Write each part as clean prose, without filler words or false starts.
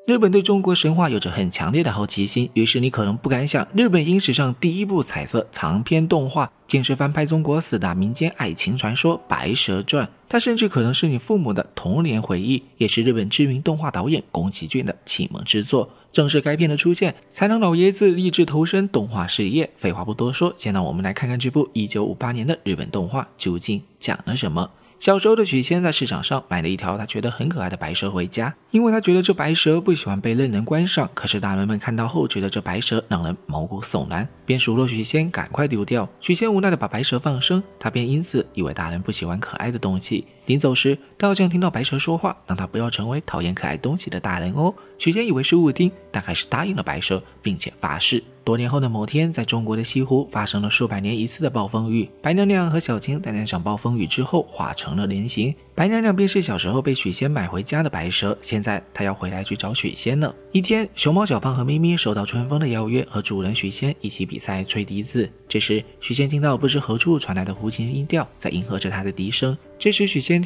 日本对中国神话有着很强烈的好奇心，于是你可能不敢想，日本影史上第一部彩色长篇动画竟是翻拍中国4大民间爱情传说《白蛇传》，它甚至可能是你父母的童年回忆，也是日本知名动画导演宫崎骏的启蒙之作。正是该片的出现，才让老爷子立志投身动画事业。废话不多说，先让我们来看看这部1958年的日本动画究竟讲了什么。小时候的许仙在市场上买了一条他觉得很可爱的白蛇回家，因为他觉得这白蛇不喜欢被任人观赏，可是大人们看到后觉得这白蛇让人毛骨悚然，便数落许仙赶快丢掉。许仙无奈的把白蛇放生，他便因此以为大人不喜欢可爱的东西。临走时，他好像听到白蛇说话，让他不要成为讨厌可爱东西的大人哦。许仙以为是误听，但还是答应了白蛇，并且发誓。多年后的某天，在中国的西湖发生了数百年一次的暴风雨，白娘娘和小青在那场暴风雨之后化成了人形。白娘娘便是小时候被许仙买回家的白蛇，现在她要回来去找许仙了。一天，熊猫小胖和咪咪收到春风的邀约，和主人许仙一起比赛吹笛子。这时，许仙听到不知何处传来的胡琴音调在迎合着他的笛声。许仙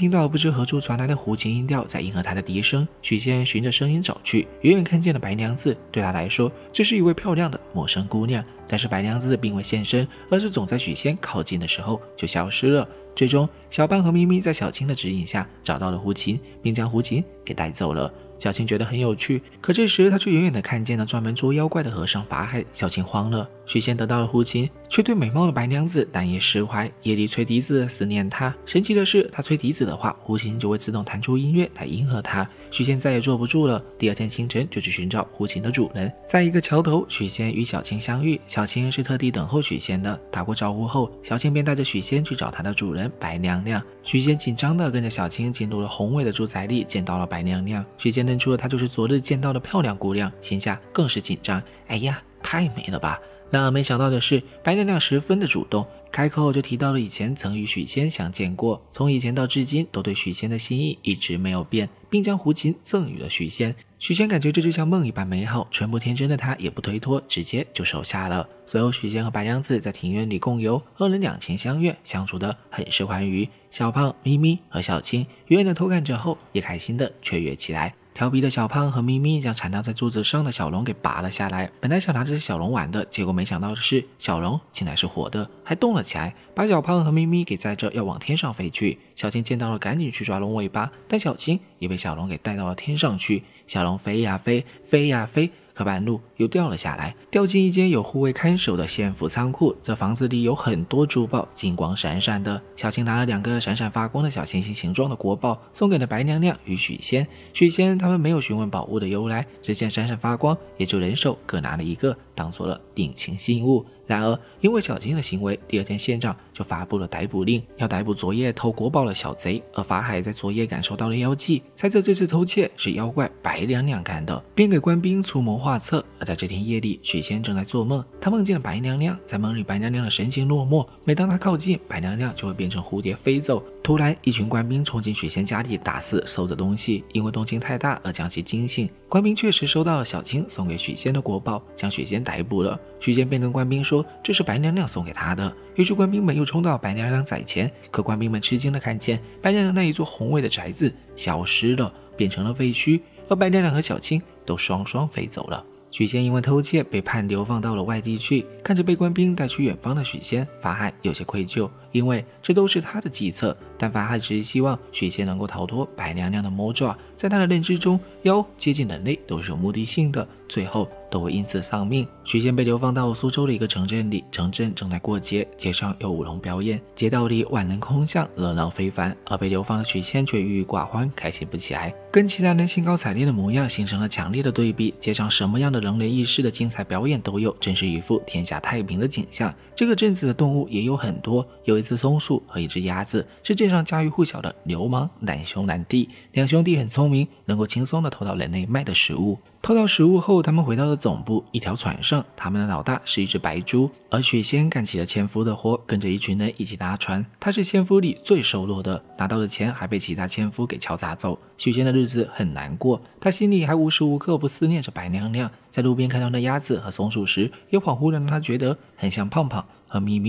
循着声音找去，远远看见了白娘子。对他来说，这是一位漂亮的陌生姑娘，但是白娘子并未现身，而是总在许仙靠近的时候就消失了。最终，小胖和咪咪在小青的指引下找到了胡琴，并将胡琴给带走了。小青觉得很有趣，可这时他却远远地看见了专门捉妖怪的和尚法海。小青慌了，许仙得到了胡琴，却对美貌的白娘子难以释怀，夜里吹笛子思念她。神奇的是，他吹笛子的话，胡琴就会自动弹出音乐来迎合他。许仙再也坐不住了，第二天清晨就去寻找胡琴的主人。在一个桥头，许仙与小青相遇，小青是特地等候许仙的。打过招呼后，小青便带着许仙去找他的主人白娘娘。许仙紧张地跟着小青进入了宏伟的住宅里，见到了白娘娘。许仙认出了她就是昨日见到的漂亮姑娘，心下更是紧张。哎呀，太美了吧！然而没想到的是，白娘娘十分的主动，开口就提到了以前曾与许仙相见过，从以前到至今都对许仙的心意一直没有变，并将胡琴赠予了许仙。许仙感觉这就像梦一般美好，纯不天真的他也不推脱，直接就收下了。随后许仙和白娘子在庭院里共游，二人两情相悦，相处得很是欢愉。小胖、咪咪和小青远远的偷看着后，也开心的雀跃起来。调皮的小胖和咪咪将缠绕在柱子上的小龙给拔了下来，本来想拿着小龙玩的，结果没想到的是，小龙竟然是活的，还动了起来，把小胖和咪咪给载着要往天上飞去。小青见到了，赶紧去抓龙尾巴，但小青也被小龙给带到了天上去。小龙飞呀飞，飞呀飞，可半路又掉了下来，掉进一间有护卫看守的县府仓库。这房子里有很多珠宝，金光闪闪的。小青拿了2个闪闪发光的小星星形状的国宝，送给了白娘娘与许仙。许仙他们没有询问宝物的由来，只见闪闪发光，也就人手各拿了1个，当做了定情信物。然而，因为小青的行为，第二天县长就发布了逮捕令，要逮捕昨夜偷国宝的小贼。而法海在昨夜感受到了妖气，猜测这次偷窃是妖怪白娘娘干的，便给官兵出谋划策。而在这天夜里，许仙正在做梦，他梦见了白娘娘，在梦里白娘娘的神情落寞，每当他靠近，白娘娘就会变成蝴蝶飞走。突然，一群官兵冲进许仙家里，打死收着东西，因为动静太大而将其惊醒。官兵确实收到了小青送给许仙的国宝，将许仙逮捕了。许仙便跟官兵说这是白娘娘送给他的，于是官兵们又冲到白娘娘宅前，可官兵们吃惊的看见白娘娘那一座宏伟的宅子消失了，变成了废墟，而白娘娘和小青都双双飞走了。许仙因为偷窃被判流放到了外地去，看着被官兵带去远方的许仙，法海有些愧疚，因为这都是他的计策，但法海只是希望许仙能够逃脱白娘娘的魔爪。在他的认知中，妖接近人类都是有目的性的，最后都会因此丧命。许仙被流放到苏州的一个城镇里，城镇正在过节，街上有舞龙表演，街道里万人空巷，热闹非凡。而被流放的许仙却郁郁寡欢，开心不起来，跟其他人兴高采烈的模样形成了强烈的对比。街上什么样的人类异事的精彩表演都有，真是一副天下太平的景象。这个镇子的动物也有很多，有一只松鼠和一只鸭子，是镇上家喻户晓的流氓难兄难弟。两兄弟很聪明，能够轻松地偷到人类卖的食物。偷到食物后，他们回到了总部，一条船上，他们的老大是一只白猪，而许仙干起了纤夫的活，跟着一群人一起搭船。他是纤夫里最瘦弱的，拿到的钱还被其他纤夫给敲诈走。许仙的日子很难过，他心里还无时无刻不思念着白娘娘。在路边看到那鸭子和松鼠时，也恍惚地让他觉得很像胖胖和咪咪。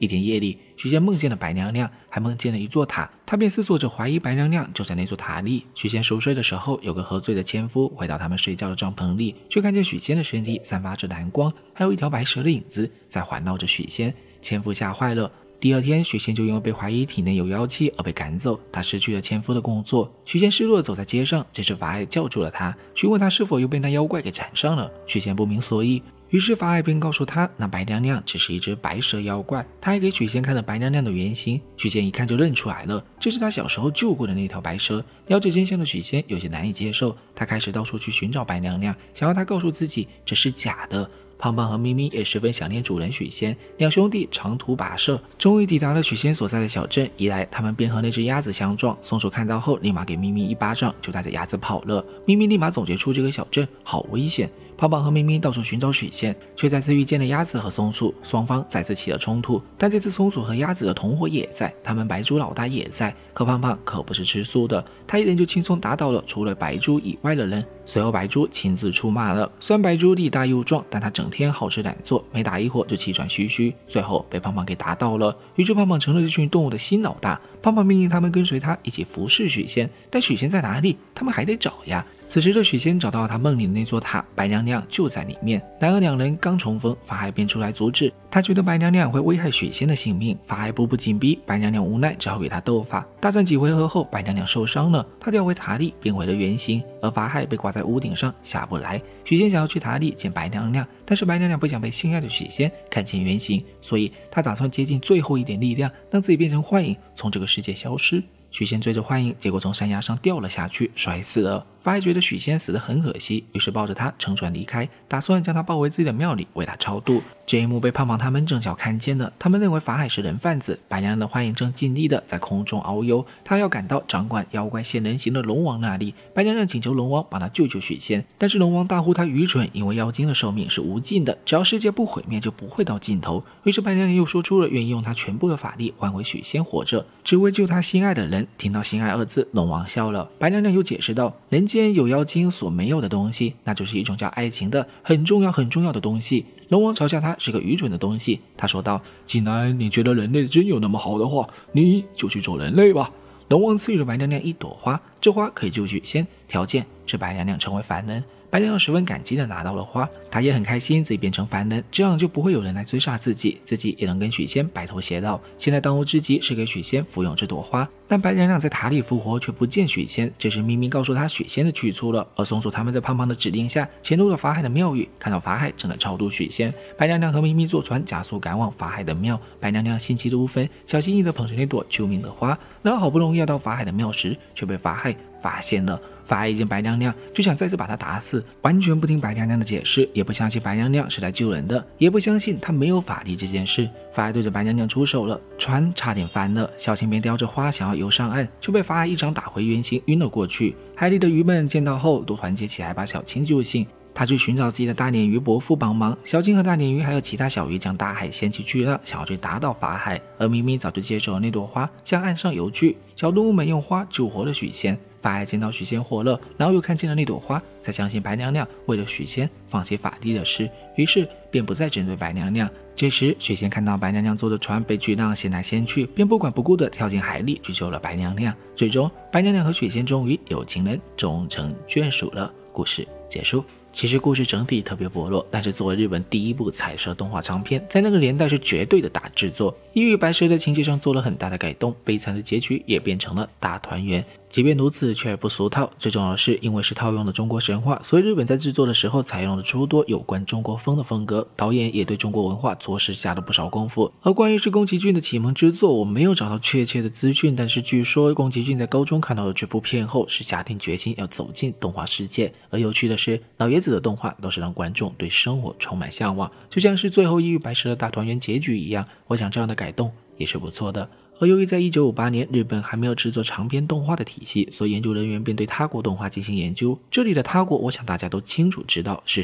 一天夜里，许仙梦见了白娘娘，还梦见了一座塔，他便思索着怀疑白娘娘就在那座塔里。许仙熟睡的时候，有个喝醉的纤夫回到他们睡觉的帐篷里，却看见许仙的身体散发着蓝光，还有一条白蛇的影子在环绕着许仙。纤夫吓坏了。第二天，许仙就因为被怀疑体内有妖气而被赶走，他失去了纤夫的工作。许仙失落地走在街上，这时法海叫住了他，询问他是否又被那妖怪给缠上了。许仙不明所以，于是法海便告诉他，那白娘娘只是一只白蛇妖怪。他还给许仙看了白娘娘的原型，许仙一看就认出来了，这是他小时候救过的那条白蛇。了解真相的许仙有些难以接受，他开始到处去寻找白娘娘，想要她告诉自己这是假的。胖胖和咪咪也十分想念主人许仙，两兄弟长途跋涉，终于抵达了许仙所在的小镇。一来，他们便和那只鸭子相撞，松鼠看到后立马给咪咪一巴掌，就带着鸭子跑了。咪咪立马总结出这个小镇好危险。胖胖和咪咪到处寻找许仙，却再次遇见了鸭子和松鼠，双方再次起了冲突。但这次松鼠和鸭子的同伙也在，他们白猪老大也在。可胖胖可不是吃素的，他一人就轻松打倒了除了白猪以外的人。随后白猪亲自出马了，虽然白猪力大又壮，但他整天好吃懒做，没打一会儿就气喘吁吁，最后被胖胖给打倒了。于是胖胖成了这群动物的新老大。胖胖命令他们跟随他一起服侍许仙，但许仙在哪里？他们还得找呀。此时的许仙找到了他梦里的那座塔，白娘娘就在里面。然而两人刚重逢，法海便出来阻止，他觉得白娘娘会危害许仙的性命，法海步步紧逼，白娘娘无奈只好与他斗法。大战几回合后，白娘娘受伤了，她掉回塔里变回了原形，而法海被挂在屋顶上下不来。许仙想要去塔里见白娘娘，但是白娘娘不想被心爱的许仙看见原形，所以她打算竭尽最后一点力量，让自己变成幻影，从这个世界消失。许仙追着幻影，结果从山崖上掉了下去，摔死了。法海觉得许仙死得很可惜，于是抱着他乘船离开，打算将他抱回自己的庙里为他超度。这一幕被胖胖他们正巧看见了，他们认为法海是人贩子。白娘娘的幻影正尽力的在空中遨游，他要赶到掌管妖怪现人形的龙王那里。白娘娘请求龙王帮他救救许仙，但是龙王大呼他愚蠢，因为妖精的寿命是无尽的，只要世界不毁灭就不会到尽头。于是白娘娘又说出了愿意用她全部的法力换回许仙活着，只为救他心爱的人。听到心爱二字，龙王笑了。白娘娘又解释道，人间有妖精所没有的东西，那就是一种叫爱情的很重要的东西。龙王嘲笑他是个愚蠢的东西，他说道，既然你觉得人类真有那么好的话，你就去做人类吧。龙王赐予了白娘娘一朵花，这花可以救许仙，条件是白娘娘成为凡人。白娘娘十分感激的拿到了花，她也很开心自己变成凡人，这样就不会有人来追杀自己，自己也能跟许仙白头偕老。现在当务之急是给许仙服用这朵花，但白娘娘在塔里复活却不见许仙，这时咪咪告诉她许仙的去处了，而松鼠他们在胖胖的指令下潜入了法海的庙宇，看到法海正在超度许仙，白娘娘和咪咪坐船加速赶往法海的庙。白娘娘心急如焚，小心翼翼地捧着那朵救命的花，然后好不容易要到法海的庙时，却被法海发现了。法海一见白娘娘就想再次把她打死，完全不听白娘娘的解释，也不相信白娘娘是来救人的，也不相信她没有法力这件事。法海对着白娘娘出手了，船差点翻了，小青便叼着花想要游上岸，却被法海一掌打回原形，晕了过去。海里的鱼们见到后都团结起来把小青救醒。他去寻找自己的大鲶鱼伯父帮忙，小青和大鲶鱼还有其他小鱼将大海掀起巨浪，想要去打倒法海，而咪咪早就接手了那朵花向岸上游去。小动物们用花救活了许仙。法海见到许仙活了，然后又看见了那朵花，才相信白娘娘为了许仙放弃法力的事，于是便不再针对白娘娘。这时许仙看到白娘娘坐着船被巨浪掀来掀去，便不管不顾的跳进海里去救了白娘娘。最终白娘娘和许仙终于有情人终成眷属了。故事结束。其实故事整体特别薄弱，但是作为日本第一部彩色动画长片，在那个年代是绝对的大制作。异域白蛇在情节上做了很大的改动，悲惨的结局也变成了大团圆。即便如此，却不俗套。最重要的是，因为是套用了中国神话，所以日本在制作的时候采用了诸多有关中国风的风格，导演也对中国文化着实下了不少功夫。而关于是宫崎骏的启蒙之作，我没有找到确切的资讯，但是据说宫崎骏在高中看到了这部片后，是下定决心要走进动画世界。而有趣的是，老爷子的动画都是让观众对生活充满向往，就像是最后异域白蛇的大团圆结局一样。我想这样的改动也是不错的。而由于在1958年日本还没有制作长篇动画的体系，所以研究人员便对他国动画进行研究。这里的他国我想大家都清楚知道是谁，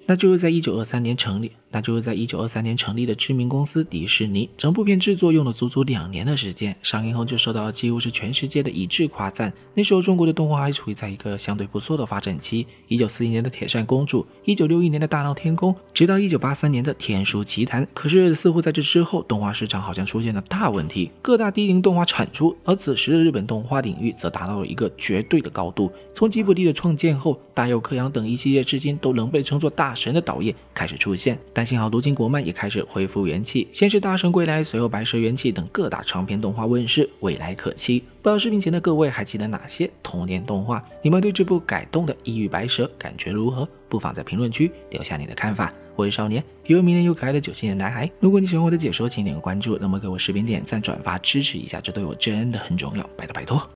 那就是在1923年成立的知名公司迪士尼。整部片制作用了足足2年的时间，上映后就受到几乎是全世界的一致夸赞。那时候中国的动画还处于在一个相对不错的发展期，1941年的铁扇公主，1961年的大闹天宫，直到1983年的天书奇谭。可是似乎在这之后，动画市场好像出现了大问题，各大低龄动画产出，而此时的日本动画领域则达到了一个绝对的高度。从吉卜力的创建后，大友克洋等一系列至今都能被称作大神的导演开始出现，但幸好东京国漫也开始恢复元气，先是大圣归来，随后白蛇缘起等各大长篇动画问世，未来可期。不知道视频前的各位还记得哪些童年动画？你们对这部改动的《异域白蛇》感觉如何？不妨在评论区留下你的看法。我是少年，又明年又可爱的97年男孩。如果你喜欢我的解说，请点个关注，那么给我视频点赞、转发支持一下，这对我真的很重要，拜托拜托。